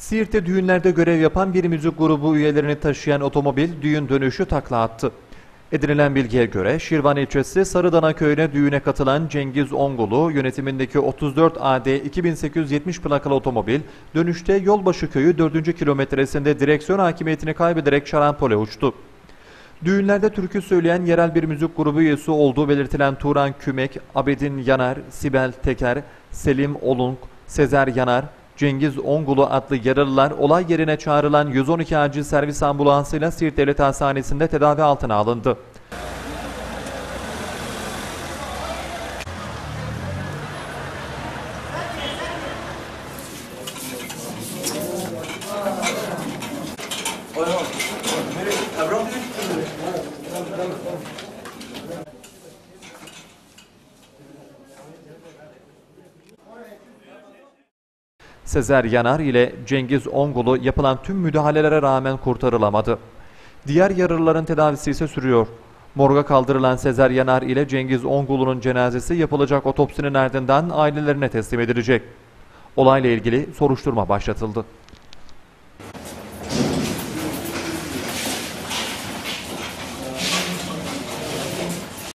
Siirt'te düğünlerde görev yapan bir müzik grubu üyelerini taşıyan otomobil düğün dönüşü takla attı. Edinilen bilgiye göre Şirvan ilçesi Sarıdana köyüne düğüne katılan Cengiz Ongulu yönetimindeki 34 AD 2870 plakalı otomobil dönüşte Yolbaşı köyü 4. kilometresinde direksiyon hakimiyetini kaybederek şarampole uçtu. Düğünlerde türkü söyleyen yerel bir müzik grubu üyesi olduğu belirtilen Turan Kümek, Abedin Yanar, Sibel Teker, Selim Olunk, Sezer Yanar, Cengiz Ongulu adlı yaralılar olay yerine çağrılan 112 acil servis ambulansıyla Siirt Devlet Hastanesi'nde tedavi altına alındı. Sezer Yanar ile Cengiz Ongulu yapılan tüm müdahalelere rağmen kurtarılamadı. Diğer yaralıların tedavisi ise sürüyor. Morga kaldırılan Sezer Yanar ile Cengiz Ongulu'nun cenazesi yapılacak otopsinin ardından ailelerine teslim edilecek. Olayla ilgili soruşturma başlatıldı.